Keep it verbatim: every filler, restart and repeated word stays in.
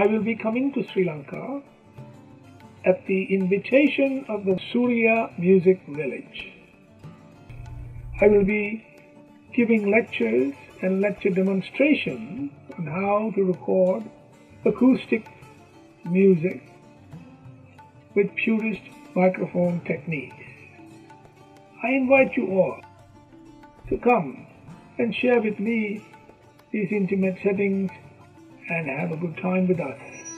I will be coming to Sri Lanka at the invitation of the Surya Music Village. I will be giving lectures and lecture demonstrations on how to record acoustic music with purist microphone techniques. I invite you all to come and share with me these intimate settings and have a good time with us.